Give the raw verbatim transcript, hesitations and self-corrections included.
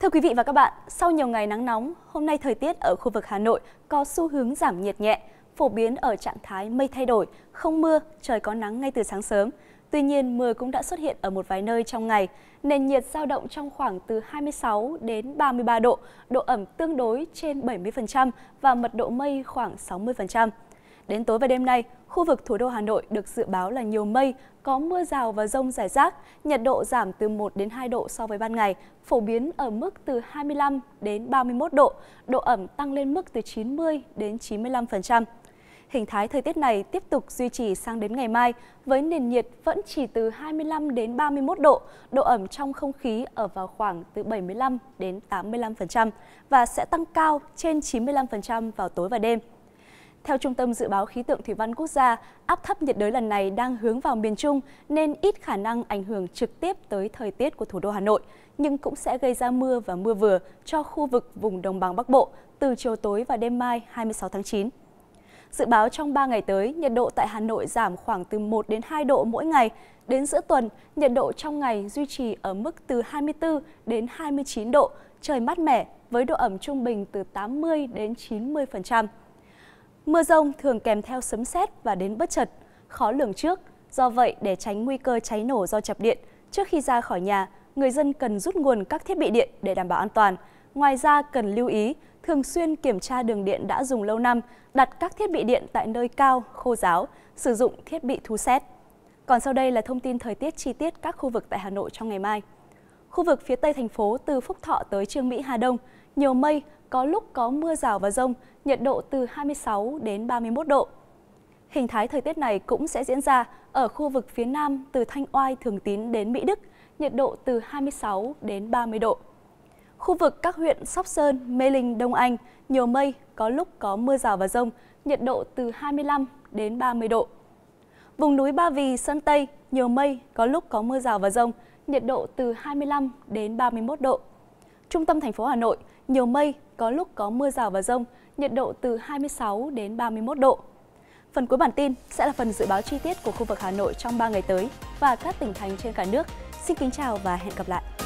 Thưa quý vị và các bạn, sau nhiều ngày nắng nóng, hôm nay thời tiết ở khu vực Hà Nội có xu hướng giảm nhiệt nhẹ, phổ biến ở trạng thái mây thay đổi, không mưa, trời có nắng ngay từ sáng sớm. Tuy nhiên, mưa cũng đã xuất hiện ở một vài nơi trong ngày. Nền nhiệt dao động trong khoảng từ hai mươi sáu đến ba mươi ba độ, độ ẩm tương đối trên bảy mươi phần trăm và mật độ mây khoảng sáu mươi phần trăm. Đến tối và đêm nay, khu vực thủ đô Hà Nội được dự báo là nhiều mây, có mưa rào và dông rải rác, nhiệt độ giảm từ một đến hai độ so với ban ngày, phổ biến ở mức từ hai mươi lăm đến ba mươi mốt độ, độ ẩm tăng lên mức từ chín mươi đến chín mươi lăm phần trăm. Hình thái thời tiết này tiếp tục duy trì sang đến ngày mai, với nền nhiệt vẫn chỉ từ hai mươi lăm đến ba mươi mốt độ, độ ẩm trong không khí ở vào khoảng từ bảy mươi lăm đến tám mươi lăm phần trăm và sẽ tăng cao trên chín mươi lăm phần trăm vào tối và đêm. Theo Trung tâm Dự báo Khí tượng Thủy văn Quốc gia, áp thấp nhiệt đới lần này đang hướng vào miền Trung nên ít khả năng ảnh hưởng trực tiếp tới thời tiết của thủ đô Hà Nội, nhưng cũng sẽ gây ra mưa và mưa vừa cho khu vực vùng đồng bằng Bắc Bộ từ chiều tối và đêm mai hai mươi sáu tháng chín. Dự báo trong ba ngày tới, nhiệt độ tại Hà Nội giảm khoảng từ một đến hai độ mỗi ngày. Đến giữa tuần, nhiệt độ trong ngày duy trì ở mức từ hai mươi tư đến hai mươi chín độ, trời mát mẻ với độ ẩm trung bình từ tám mươi đến chín mươi phần trăm. Mưa dông thường kèm theo sấm sét và đến bất chợt, khó lường trước. Do vậy, để tránh nguy cơ cháy nổ do chập điện, trước khi ra khỏi nhà, người dân cần rút nguồn các thiết bị điện để đảm bảo an toàn. Ngoài ra, cần lưu ý, thường xuyên kiểm tra đường điện đã dùng lâu năm, đặt các thiết bị điện tại nơi cao, khô ráo, sử dụng thiết bị thu sét. Còn sau đây là thông tin thời tiết chi tiết các khu vực tại Hà Nội trong ngày mai. Khu vực phía Tây thành phố từ Phúc Thọ tới Chương Mỹ Hà Đông, nhiều mây, có lúc có mưa rào và dông, nhiệt độ từ hai mươi sáu đến ba mươi mốt độ. Hình thái thời tiết này cũng sẽ diễn ra ở khu vực phía Nam từ Thanh Oai, Thường Tín đến Mỹ Đức, nhiệt độ từ hai mươi sáu đến ba mươi độ. Khu vực các huyện Sóc Sơn, Mê Linh, Đông Anh, nhiều mây, có lúc có mưa rào và dông, nhiệt độ từ hai mươi lăm đến ba mươi độ. Vùng núi Ba Vì, Sơn Tây, nhiều mây, có lúc có mưa rào và dông, nhiệt độ từ hai mươi lăm đến ba mươi mốt độ. Trung tâm thành phố Hà Nội, nhiều mây, có lúc có mưa rào và dông, nhiệt độ từ hai mươi sáu đến ba mươi mốt độ. Phần cuối bản tin sẽ là phần dự báo chi tiết của khu vực Hà Nội trong ba ngày tới và các tỉnh thành trên cả nước. Xin kính chào và hẹn gặp lại!